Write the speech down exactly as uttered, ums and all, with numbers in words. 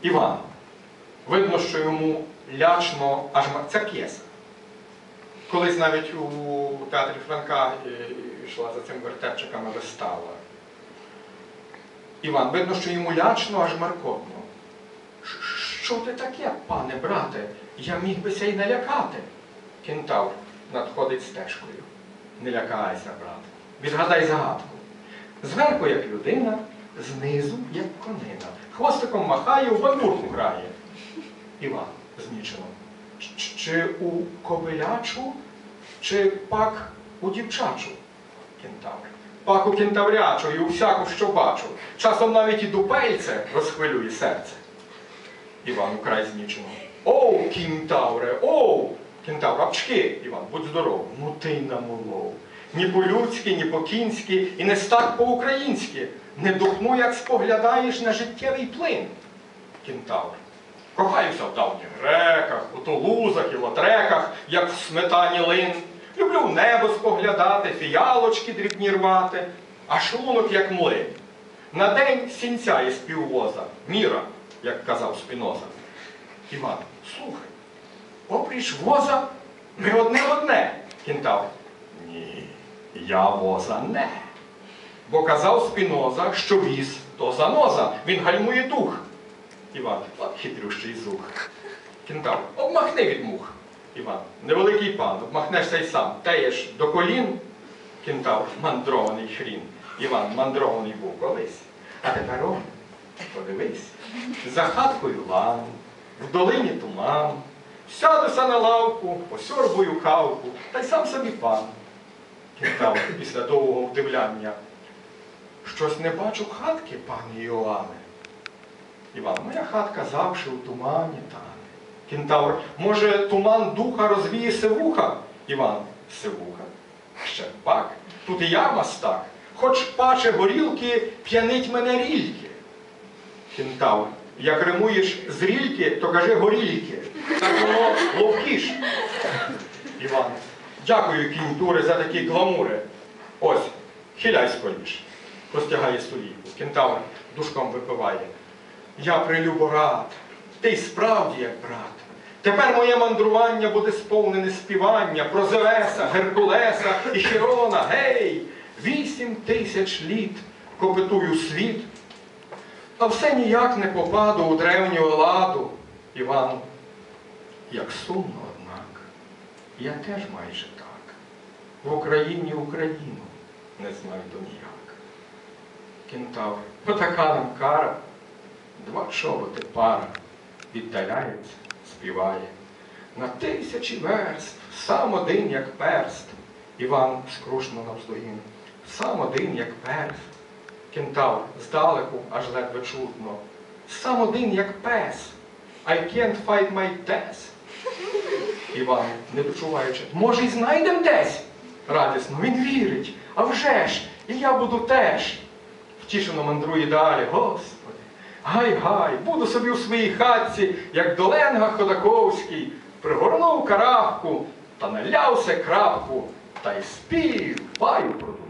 Іван. Видно, що йому лячно аж ця п'єса. Колись навіть у театрі Франка йшла за цим вертепчиками вистава. Іван, видно, що йому лячно аж маркотно. Що ти таке, пане брате? Я міг би ся й налякати. Кентавр надходить стежкою. Не лякайся, брате. Відгадай загадку. Зверху, як людина, знизу, як конина. Хвостиком махає, у бандурку грає. Іван знічено. Чи у кобилячу, чи пак у дівчачу? Кентавр. Пак у кентаврячу і у всяку, що бачу. Часом навіть і дупельце розхвилює серце. Іван украй знічено. Оу, кентавре, оу! Кентавр, апчки, Іван, будь здоров. Ну ти й намолов. Ні по-людськи, ні по-кінськи, і не стак по-українськи. Не духну, як споглядаєш на життєвий плин. Кентавр. Кохаюся в давніх греках, у тулузах і лотреках, як в сметані лин. Люблю в небо споглядати, фіялочки дрібні рвати, а шлунок, як млин. На день сінця із піввоза, міра, як казав Спіноза. Іван, слухай, опріч воза ми одне-одне. Кентавр. Ні, я воза не. Бо казав Спіноза, що віз то заноза, він гальмує дух. Іван, от хитрющий зух. Кентавр, обмахни від мух. Іван, невеликий пан, обмахнешся й сам. Теєш до колін. Кентавр, мандрований хрін. Іван, мандрований був колись. А тепер он, подивись, за хаткою лан, в долині туман. Сядуся на лавку, посьорбую кавку, та й сам собі пан. Кентавр після довгого вдивляння. Щось не бачу хатки, пане Іоанне. Іван, моя хатка завжди у тумані тане. Кентавр, може, туман духа розвіє сивуха? Іван, сивуха. Ще пак, тут і я мастак. Хоч паче горілки, п'янить мене рільки. Кентавр, як римуєш з рільки, то кажи горілки. Так воно ловкіш. Іван, дякую, кінь дури, за такі гламури. Ось, хиляй скоріш. Простягає столійку. Кентавр душком випиває. Я прилюбо рад, ти й справді як брат. Тепер моє мандрування буде сповнене співання про Зевеса, Геркулеса і Хірона. Гей, вісім тисяч літ копитую світ, а все ніяк не попаду у древню Еладу. Іван, як сумно, однак, я теж майже так. В Україні Україну не знайду ніяк. Кентавр, отака нам кара. Два чоботи пара, віддаляється, співає. На тисячі верст, сам один, як перст. Іван скрушно навздогін. Сам один, як перст. Кентавр здалеку, аж ледве чутно. Сам один, як пес. I can't fight my death. Іван, не дочуваючи, може, й знайдем десь? Радісно, він вірить. А вже ж, і я буду теж. Втішено мандрує далі. Господи. Гай-гай, буду собі у своїй хатці, як Доленга Ходаковський, пригорнув каравку, та налявся крапку, та й спів, паю продовжую.